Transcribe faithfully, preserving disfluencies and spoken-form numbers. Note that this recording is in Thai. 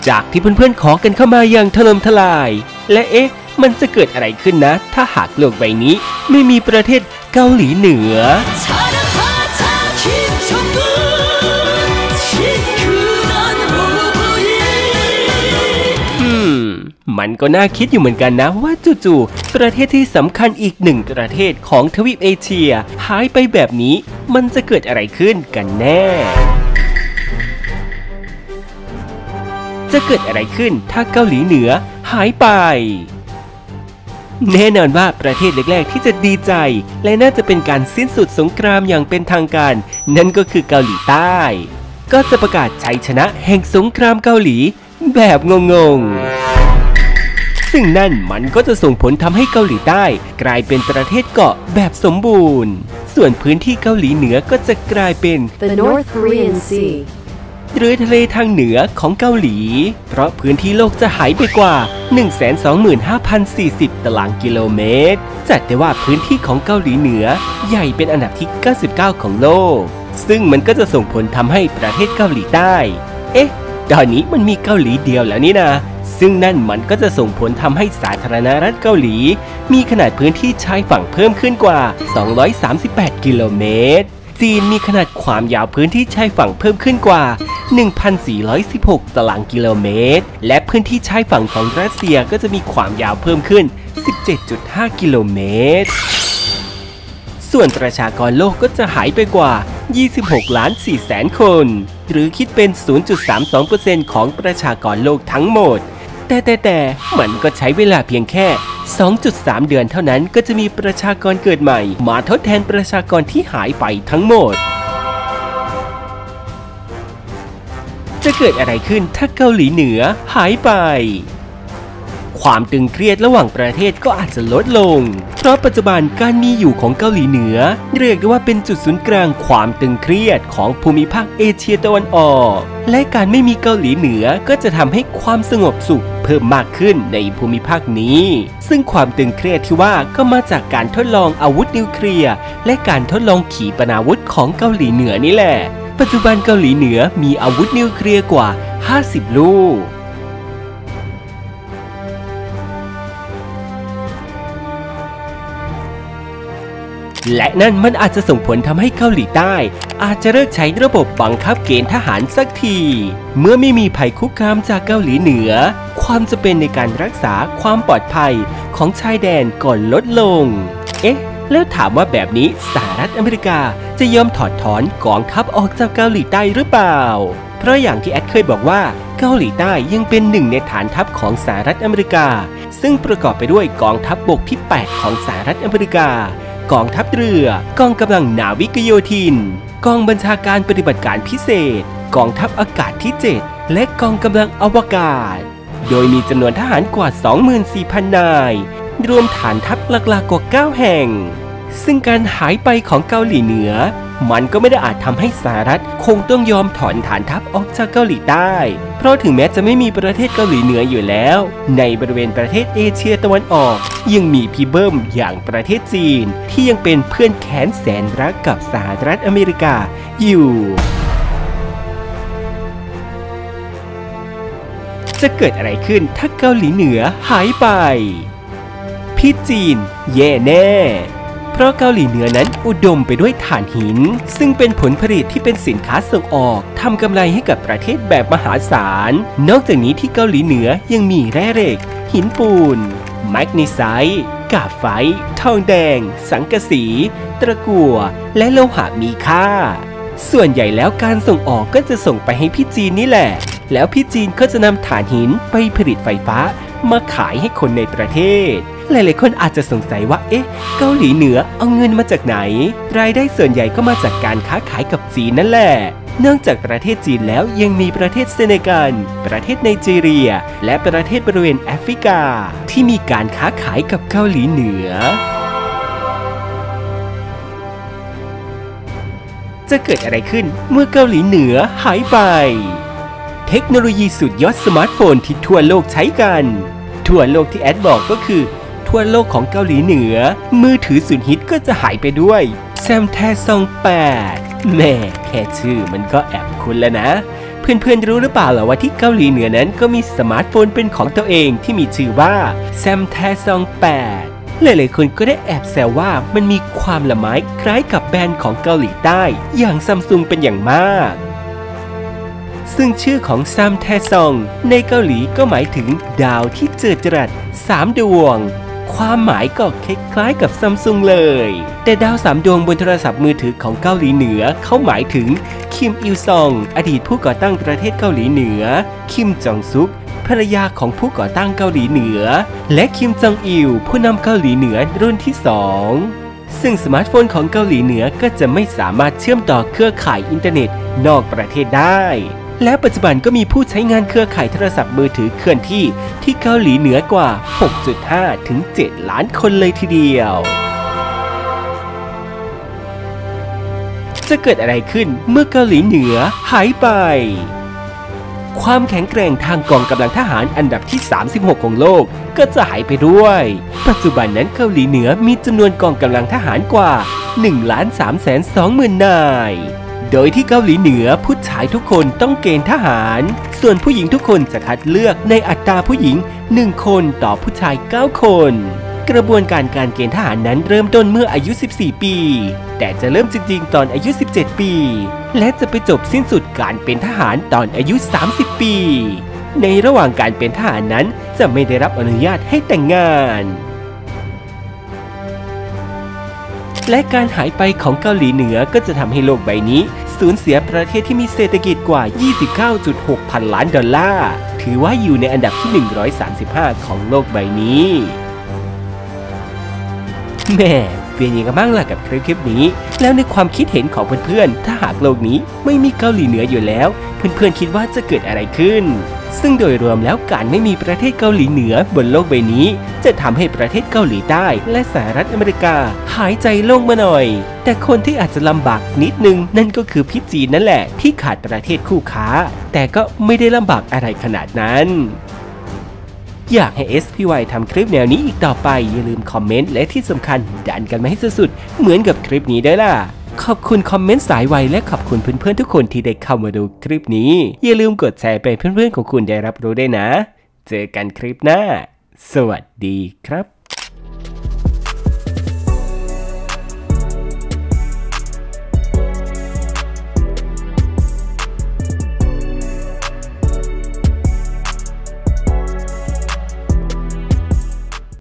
จากที่เพื่อนๆขอกันเข้ามาอย่างถล่มทลายและเอ๊ะมันจะเกิดอะไรขึ้นนะถ้าหากโลกใบนี้ไม่มีประเทศเกาหลีเหนืออืมมันก็น่าคิดอยู่เหมือนกันนะว่าจู่ๆประเทศที่สำคัญอีกหนึ่งประเทศของทวีปเอเชียหายไปแบบนี้มันจะเกิดอะไรขึ้นกันแน่จะเกิดอะไรขึ้นถ้าเกาหลีเหนือหายไปแน่นอนว่าประเทศแรกๆที่จะดีใจและน่าจะเป็นการสิ้นสุดสงครามอย่างเป็นทางการนั่นก็คือเกาหลีใต้ก็จะประกาศชัยชนะแห่งสงครามเกาหลีแบบงงๆซึ่งนั่นมันก็จะส่งผลทำให้เกาหลีใต้กลายเป็นประเทศเกาะแบบสมบูรณ์ส่วนพื้นที่เกาหลีเหนือก็จะกลายเป็น The North Korean Sea หรือทะเลทางเหนือของเกาหลีเพราะพื้นที่โลกจะหายไปกว่า หนึ่งแสนสองหมื่นห้าพันสี่สิบ ตารางกิโลเมตรจัดได้ว่าพื้นที่ของเกาหลีเหนือใหญ่เป็นอันดับที่เก้าสิบเก้าของโลกซึ่งมันก็จะส่งผลทำให้ประเทศเกาหลีใต้เอ๊ะตอนนี้มันมีเกาหลีเดียวแล้วนี่นะซึ่งนั่นมันก็จะส่งผลทำให้สาธารณรัฐเกาหลีมีขนาดพื้นที่ชายฝั่งเพิ่มขึ้นกว่าสองร้อยสามสิบแปดกิโลเมตรจีนมีขนาดความยาวพื้นที่ชายฝั่งเพิ่มขึ้นกว่า หนึ่งพันสี่ร้อยสิบหก ตารางกิโลเมตรและพื้นที่ชายฝั่งของรัสเซียก็จะมีความยาวเพิ่มขึ้น สิบเจ็ดจุดห้า กิโลเมตรส่วนประชากรโลกก็จะหายไปกว่า ยี่สิบหกล้านสี่แสน คนหรือคิดเป็น ศูนย์จุดสามสองเปอร์เซ็นต์ ของประชากรโลกทั้งหมดแต่แต่แต่มันก็ใช้เวลาเพียงแค่ สองจุดสาม เดือนเท่านั้นก็จะมีประชากรเกิดใหม่มาทดแทนประชากรที่หายไปทั้งหมดจะเกิดอะไรขึ้นถ้าเกาหลีเหนือหายไปความตึงเครียดระหว่างประเทศก็อาจจะลดลงเพราะปัจจุบันการมีอยู่ของเกาหลีเหนือเรียกได้ว่าเป็นจุดศูนย์กลางความตึงเครียดของภูมิภาคเอเชียตะวันออกและการไม่มีเกาหลีเหนือก็จะทำให้ความสงบสุขเพิ่มมากขึ้นในภูมิภาคนี้ซึ่งความตึงเครียดที่ว่าก็มาจากการทดลองอาวุธนิวเคลียร์และการทดลองขีปนาวุธของเกาหลีเหนือนี่แหละปัจจุบันเกาหลีเหนือมีอาวุธนิวเคลียร์กว่าห้าสิบลูกและนั่นมันอาจจะส่งผลทำให้เกาหลีใต้อาจจะเลิกใช้ระบบบังคับเกณฑ์ทหารสักทีเมื่อไม่มีภัยคุกคามจากเกาหลีเหนือความจำเป็นในการรักษาความปลอดภัยของชายแดนก่อนลดลงเอ๊ะแล้วถามว่าแบบนี้สหรัฐอเมริกาจะยอมถอดถอนกองทัพออกจากเกาหลีใต้หรือเปล่าเพราะอย่างที่แอดเคยบอกว่าเกาหลีใต้ยังเป็นหนึ่งในฐานทัพของสหรัฐอเมริกาซึ่งประกอบไปด้วยกองทัพบกที่แปดของสหรัฐอเมริกากองทัพเรือกองกำลังนาวิกโยธินกองบัญชาการปฏิบัติการพิเศษกองทัพอากาศที่เจ็ดและกองกำลังอวกาศโดยมีจำนวนทหารกว่า สองหมื่นสี่พัน นายรวมฐานทัพหลักๆกว่าเก้าแห่งซึ่งการหายไปของเกาหลีเหนือมันก็ไม่ได้อาจทำให้สหรัฐคงต้องยอมถอนฐานทัพออกจากเกาหลีใต้เพราะถึงแม้จะไม่มีประเทศเกาหลีเหนืออยู่แล้วในบริเวณประเทศเอเชียตะวันออกยังมีพี่เบิ้มอย่างประเทศจีนที่ยังเป็นเพื่อนแค้นแสนรักกับสหรัฐอเมริกาอยู่จะเกิดอะไรขึ้นถ้าเกาหลีเหนือหายไปพี่จีนแย่แน่เพราะเกาหลีเหนือนั้นอุดมไปด้วยถ่านหินซึ่งเป็นผลผลิตที่เป็นสินค้าส่งออกทำกำไรให้กับประเทศแบบมหาศาลนอกจากนี้ที่เกาหลีเหนือยังมีแร่เหล็กหินปูนแมกนีไซต์กาไฟต์ทองแดงสังกะสีตะกั่วและโลหะมีค่าส่วนใหญ่แล้วการส่งออกก็จะส่งไปให้พี่จีนนี่แหละแล้วพี่จีนก็จะนำถ่านหินไปผลิตไฟฟ้ามาขายให้คนในประเทศหลายๆคนอาจจะสงสัยว่าเอ๊ะเกาหลีเหนือเอาเงินมาจากไหนรายได้ส่วนใหญ่ก็มาจากการค้าขายกับจีนนั่นแหละนอกจากประเทศจีนแล้วยังมีประเทศเซเนกัลประเทศไนจีเรียและประเทศบริเวณแอฟริกาที่มีการค้าขายกับเกาหลีเหนือจะเกิดอะไรขึ้นเมื่อเกาหลีเหนือหายไปเทคโนโลยีสุดยอดสมาร์ทโฟนที่ทั่วโลกใช้กันทั่วโลกที่แอดบอกก็คือทั่วโลกของเกาหลีเหนือมือถือสุดฮิตก็จะหายไปด้วยแซมแทซองแปดแม่แค่ชื่อมันก็แอบคุ้นแล้วนะเเพื่อนๆรู้หรือเปล่าล่ะว่าที่เกาหลีเหนือนั้นก็มีสมาร์ทโฟนเป็นของตัวเองที่มีชื่อว่า Samsung แปด หลายๆคนก็ได้แอบแซวว่ามันมีความละไม้คล้ายกับแบรนด์ของเกาหลีใต้อย่างซัมซุงเป็นอย่างมากซึ่งชื่อของซัมแทซองในเกาหลีก็หมายถึงดาวที่เจิดจรัสสามดวงความหมายก็คล้ายๆกับซัมซุงเลยแต่ดาวสามดวงบนโทรศัพท์มือถือของเกาหลีเหนือเขาหมายถึงคิมอิลซองอดีตผู้ก่อตั้งประเทศเกาหลีเหนือคิมจองซุกภรรยาของผู้ก่อตั้งเกาหลีเหนือและคิมจองอิลผู้นำเกาหลีเหนือรุ่นที่สองซึ่งสมาร์ทโฟนของเกาหลีเหนือก็จะไม่สามารถเชื่อมต่อเครือข่ายอินเทอร์เน็ตนอกประเทศได้และปัจจุบันก็มีผู้ใช้งานเครือข่ายโทรศัพท์มือถือเคลื่อนที่ที่เกาหลีเหนือกว่า หกจุดห้า ถึง เจ็ด ล้านคนเลยทีเดียวจะเกิดอะไรขึ้นเมื่อเกาหลีเหนือหายไปความแข็งแกร่งทางกองกำลังทหารอันดับที่สามสิบหกของโลกก็จะหายไปด้วยปัจจุบันนั้นเกาหลีเหนือมีจำนวนกองกำลังทหารกว่า หนึ่งล้านสามแสนสองหมื่น นายโดยที่เกาหลีเหนือผู้ชายทุกคนต้องเกณฑ์ทหารส่วนผู้หญิงทุกคนจะคัดเลือกในอัตราผู้หญิงหนึ่งคนต่อผู้ชายเก้าคนกระบวนการการเกณฑ์ทหารนั้นเริ่มต้นเมื่ออายุสิบสี่ปีแต่จะเริ่มจริงๆตอนอายุสิบเจ็ดปีและจะไปจบสิ้นสุดการเป็นทหารตอนอายุสามสิบปีในระหว่างการเป็นทหารนั้นจะไม่ได้รับอนุญาตให้แต่งงานและการหายไปของเกาหลีเหนือก็จะทำให้โลกใบนี้สูญเสียประเทศที่มีเศรษฐกิจกว่า ยี่สิบเก้าจุดหก พันล้านดอลลาร์ถือว่าอยู่ในอันดับที่หนึ่งร้อยสามสิบห้าของโลกใบนี้แม่เป็นยังไงบ้างล่ะกับคลิปคลิปนี้แล้วในความคิดเห็นของเพื่อนๆถ้าหากโลกนี้ไม่มีเกาหลีเหนืออยู่แล้วเพื่อนๆคิดว่าจะเกิดอะไรขึ้นซึ่งโดยรวมแล้วการไม่มีประเทศเกาหลีเหนือบนโลกใบนี้จะทำให้ประเทศเกาหลีใต้และสหรัฐอเมริกาหายใจโล่งมาหน่อยแต่คนที่อาจจะลำบากนิดนึงนั่นก็คือพี่จีนนั่นแหละที่ขาดประเทศคู่ค้าแต่ก็ไม่ได้ลำบากอะไรขนาดนั้นอยากให้ เอส พี วาย ทำคลิปแนวนี้อีกต่อไปอย่าลืมคอมเมนต์และที่สำคัญดันกันมาให้สุดๆเหมือนกับคลิปนี้ได้ล่ะขอบคุณคอมเมนต์สายไวและขอบคุณเพื่อนๆทุกคนที่ได้เข้ามาดูคลิปนี้อย่าลืมกดแชร์ไปเพื่อนๆของคุณได้รับรู้ด้วยนะเจอกันคลิปหน้าสวัสดีครับ